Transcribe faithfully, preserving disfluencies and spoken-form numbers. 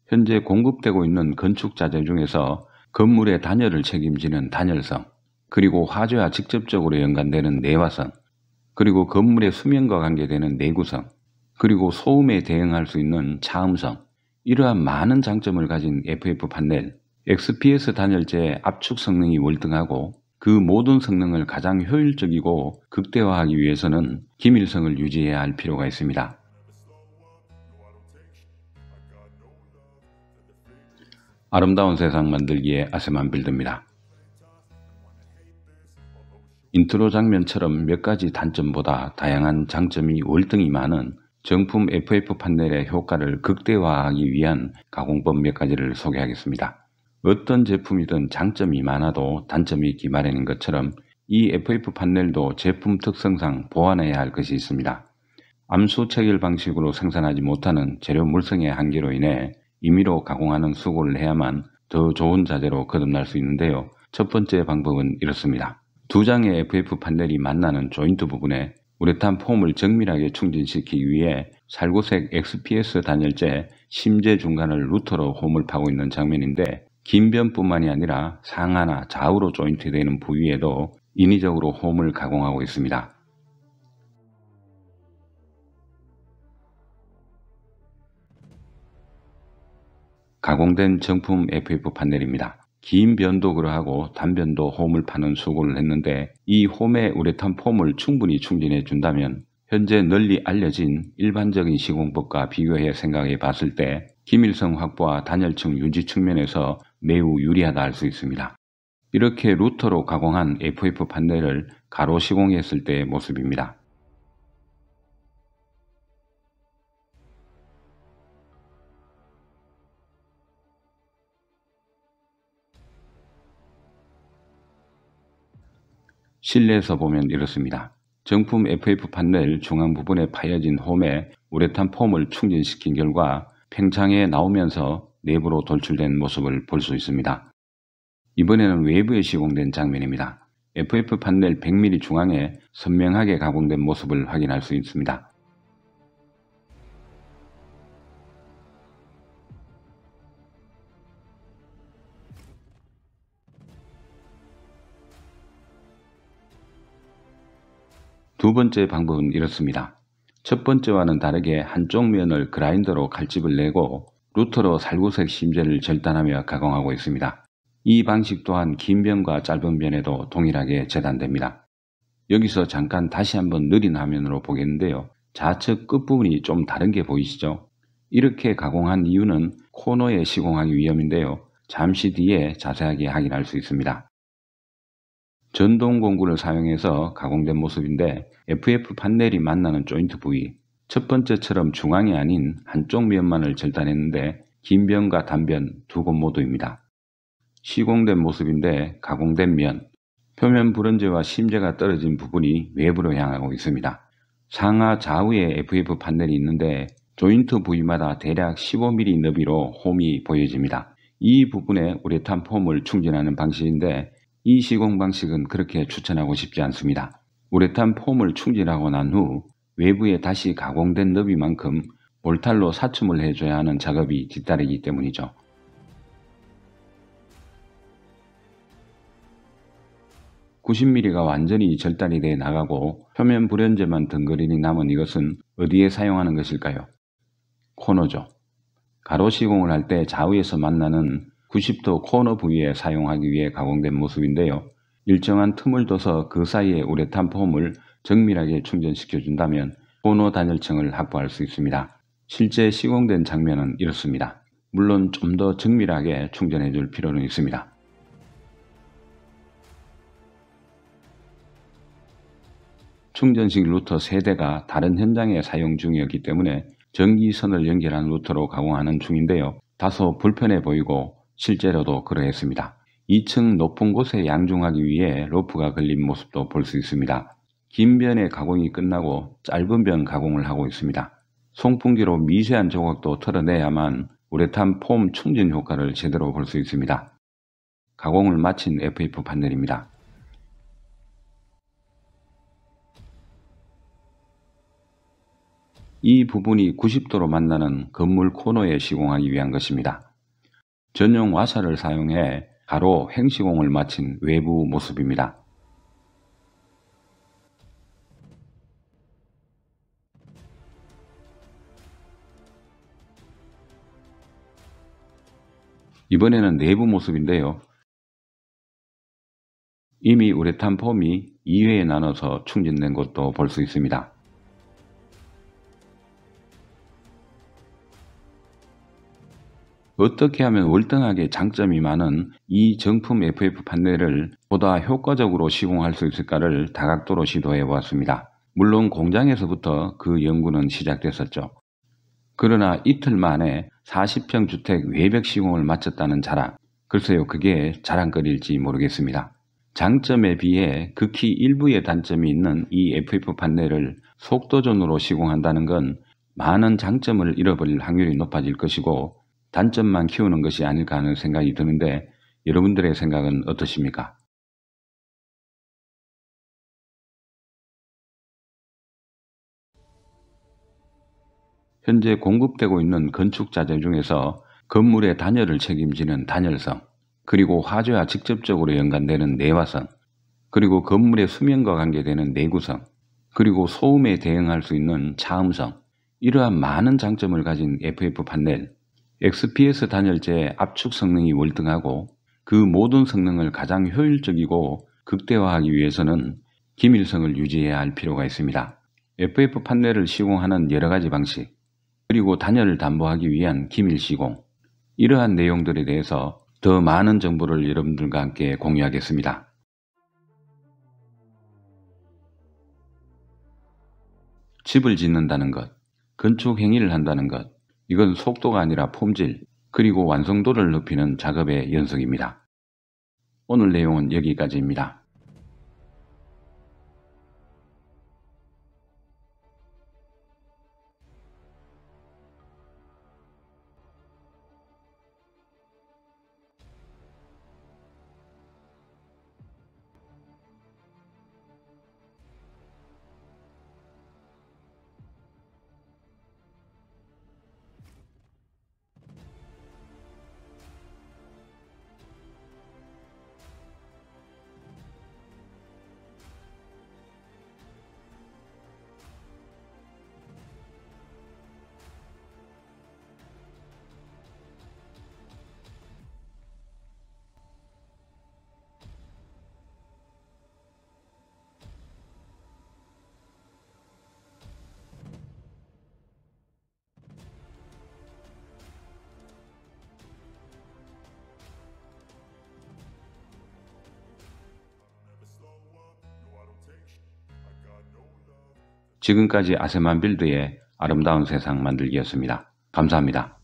현재 공급되고 있는 건축자재 중에서 건물의 단열을 책임지는 단열성, 그리고 화재와 직접적으로 연관되는 내화성, 그리고 건물의 수면과 관계되는 내구성, 그리고 소음에 대응할 수 있는 차음성, 이러한 많은 장점을 가진 에프에프 판넬, 엑스피에스 단열재의 압축 성능이 월등하고 그 모든 성능을 가장 효율적이고 극대화하기 위해서는 기밀성을 유지해야 할 필요가 있습니다. 아름다운 세상 만들기의 아세만 빌드입니다. 인트로 장면처럼 몇 가지 단점보다 다양한 장점이 월등히 많은 정품 에프에프 판넬의 효과를 극대화하기 위한 가공법 몇 가지를 소개하겠습니다. 어떤 제품이든 장점이 많아도 단점이 있기 마련인 것처럼 이 에프에프 판넬도 제품 특성상 보완해야 할 것이 있습니다. 암수 체결 방식으로 생산하지 못하는 재료 물성의 한계로 인해 임의로 가공하는 수고를 해야만 더 좋은 자재로 거듭날 수 있는데요. 첫 번째 방법은 이렇습니다. 두 장의 에프에프 판넬이 만나는 조인트 부분에 우레탄 폼을 정밀하게 충진시키기 위해 살구색 엑스피에스 단열재 심재 중간을 루터로 홈을 파고 있는 장면인데, 긴 변뿐만이 아니라 상하나 좌우로 조인트되는 부위에도 인위적으로 홈을 가공하고 있습니다. 가공된 정품 에프에프 판넬입니다. 긴 변도 그러하고 단변도 홈을 파는 수고를 했는데, 이 홈에 우레탄 폼을 충분히 충진해 준다면 현재 널리 알려진 일반적인 시공법과 비교해 생각해 봤을 때 기밀성 확보와 단열층 유지 측면에서 매우 유리하다 할 수 있습니다. 이렇게 루터로 가공한 에프에프 판넬을 가로 시공했을 때의 모습입니다. 실내에서 보면 이렇습니다. 정품 에프에프 판넬 중앙 부분에 파여진 홈에 우레탄 폼을 충진시킨 결과 팽창해 나오면서 내부로 돌출된 모습을 볼 수 있습니다. 이번에는 외부에 시공된 장면입니다. 에프에프 판넬 백 밀리미터 중앙에 선명하게 가공된 모습을 확인할 수 있습니다. 두 번째 방법은 이렇습니다. 첫 번째와는 다르게 한쪽 면을 그라인더로 칼집을 내고 루터로 살구색 심재를 절단하며 가공하고 있습니다. 이 방식 또한 긴 변과 짧은 변에도 동일하게 재단됩니다. 여기서 잠깐 다시 한번 느린 화면으로 보겠는데요. 좌측 끝부분이 좀 다른 게 보이시죠? 이렇게 가공한 이유는 코너에 시공하기 위함인데요. 잠시 뒤에 자세하게 확인할 수 있습니다. 전동 공구를 사용해서 가공된 모습인데, 에프에프 판넬이 만나는 조인트 부위, 첫 번째처럼 중앙이 아닌 한쪽 면만을 절단했는데 긴 변과 단변 두 곳 모두입니다. 시공된 모습인데 가공된 면, 표면 불연재와 심재가 떨어진 부분이 외부로 향하고 있습니다. 상하 좌우에 에프에프 판넬이 있는데 조인트 부위마다 대략 십오 밀리미터 너비로 홈이 보여집니다. 이 부분에 우레탄 폼을 충진하는 방식인데, 이 시공 방식은 그렇게 추천하고 싶지 않습니다. 우레탄 폼을 충진하고 난 후 외부에 다시 가공된 너비만큼 몰탈로 사춤을 해줘야 하는 작업이 뒤따르기 때문이죠. 구십 밀리미터가 완전히 절단이 돼 나가고 표면 불연재만 덩그러니 남은 이것은 어디에 사용하는 것일까요? 코너죠. 가로 시공을 할 때 좌우에서 만나는 구십 도 코너 부위에 사용하기 위해 가공된 모습인데요. 일정한 틈을 둬서 그 사이에 우레탄 폼을 정밀하게 충전시켜 준다면 코너 단열층을 확보할 수 있습니다. 실제 시공된 장면은 이렇습니다. 물론 좀 더 정밀하게 충전해 줄 필요는 있습니다. 충전식 루터 세 대가 다른 현장에 사용 중이었기 때문에 전기선을 연결한 루터로 가공하는 중인데요. 다소 불편해 보이고 실제로도 그러했습니다. 이 층 높은 곳에 양중하기 위해 로프가 걸린 모습도 볼 수 있습니다. 긴 변의 가공이 끝나고 짧은 변 가공을 하고 있습니다. 송풍기로 미세한 조각도 털어내야만 우레탄 폼 충진 효과를 제대로 볼 수 있습니다. 가공을 마친 에프에프 판넬입니다. 이 부분이 구십 도로 만나는 건물 코너에 시공하기 위한 것입니다. 전용 와샤를 사용해 가로 횡시공을 마친 외부 모습입니다. 이번에는 내부 모습인데요. 이미 우레탄 폼이 이 회에 나눠서 충전된 것도 볼 수 있습니다. 어떻게 하면 월등하게 장점이 많은 이 정품 에프에프 판넬을 보다 효과적으로 시공할 수 있을까를 다각도로 시도해 보았습니다. 물론 공장에서부터 그 연구는 시작됐었죠. 그러나 이틀 만에 사십 평 주택 외벽 시공을 마쳤다는 자랑, 글쎄요, 그게 자랑거리일지 모르겠습니다. 장점에 비해 극히 일부의 단점이 있는 이 에프에프 판넬을 속도전으로 시공한다는 건 많은 장점을 잃어버릴 확률이 높아질 것이고 단점만 키우는 것이 아닐까 하는 생각이 드는데 여러분들의 생각은 어떠십니까? 현재 공급되고 있는 건축 자재 중에서 건물의 단열을 책임지는 단열성, 그리고 화재와 직접적으로 연관되는 내화성, 그리고 건물의 수면과 관계되는 내구성, 그리고 소음에 대응할 수 있는 차음성, 이러한 많은 장점을 가진 에프에프 판넬, 엑스피에스 단열재의 압축 성능이 월등하고 그 모든 성능을 가장 효율적이고 극대화하기 위해서는 기밀성을 유지해야 할 필요가 있습니다. 에프에프 판넬을 시공하는 여러가지 방식, 그리고 단열을 담보하기 위한 기밀 시공, 이러한 내용들에 대해서 더 많은 정보를 여러분들과 함께 공유하겠습니다. 집을 짓는다는 것, 건축 행위를 한다는 것, 이건 속도가 아니라 폼질, 그리고 완성도를 높이는 작업의 연속입니다. 오늘 내용은 여기까지입니다. 지금까지 아세만 빌드의 아름다운 세상 만들기였습니다. 감사합니다.